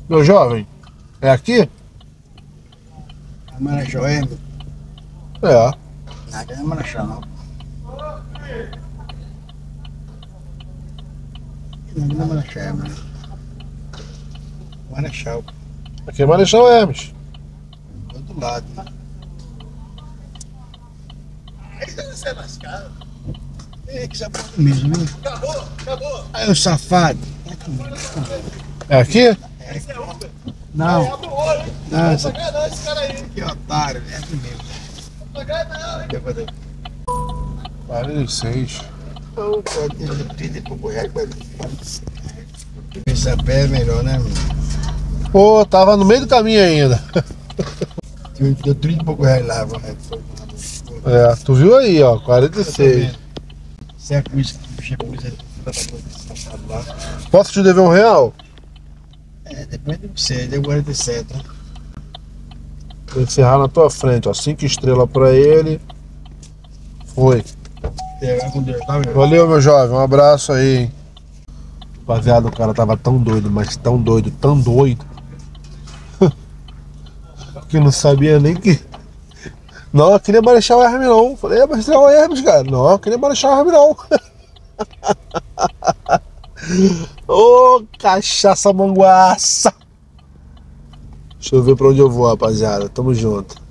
Meu jovem, é aqui? Marechal Hermes? É. Aqui não é Marechal, não. Aqui não é Marechal Hermes. Marechal, Aqui é Marechal Hermes. do outro lado. Você é lascado. É que já pode mesmo, viu? Acabou. Aí, o safado. É aqui? Não. Não, esse cara aí. Que otário, é aqui mesmo. Não pagar não. 46. Não, pode ter 30 e pouco reais, mas... Esse a pé é melhor, né, meu? Pô, tava no meio do caminho ainda. Deu 30 e pouco reais lá, vai. É, tu viu aí, ó, 46. Se é a polícia que puxa a polícia lá. Posso te dever R$1? É, depende de você, deu 47, né? Vou encerrar na tua frente, ó. 5 estrelas pra ele. Foi. Vai com Deus, tá, meu? Valeu, meu jovem. Um abraço aí, hein. Rapaziada, o cara tava tão doido, mas tão doido, que não sabia nem que. Não, aqui não é Marechal Hermes, não. Falei, é Marechal Hermes, cara. Não, aqui não é Marechal Hermes, não. Ô, cachaça manguaça. Deixa eu ver pra onde eu vou, rapaziada. Tamo junto.